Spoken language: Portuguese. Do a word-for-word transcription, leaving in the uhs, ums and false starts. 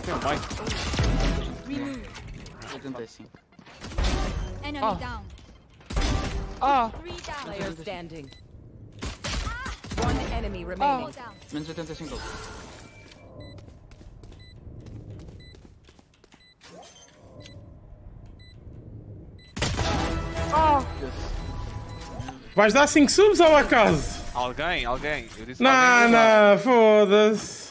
tem um pai. oitenta e cinco. Enemy Ah. down. Ah! Player standing. One enemy remaining. Down. Menos oitenta e cinco. Vais dar cinco subs ao acaso? Alguém, alguém. Eu disse Não, alguém. não, foda-se.